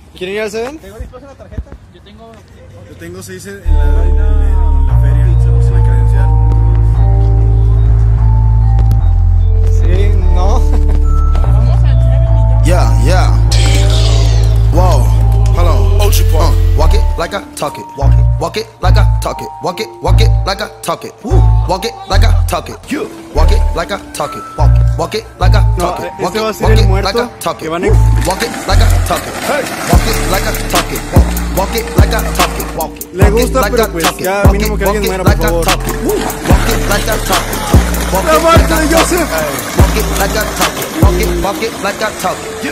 ¿Quieren ir al Seven? ¿Tengo dispuesta la tarjeta? Yo tengo 6 en la feria, en la credencial. Sí, no. Yeah, yeah. Whoa, hold on. Walk it like I talk it. Walk it like I talk it. Walk it like I talk it. Walk it like I talk it. Walk it like I talk it. Walk it like I talk it. Este va a ser el muerto que van a... Walk it like I talk it. Walk it like I talk it. Walk it like I talk it. Walk it. Le gusta, pero pues ya mínimo que alguien muera, por favor. Walk it like I talk it. ¡La muerte de Joseph! Walk it like I talk it. Walk it like I talk it.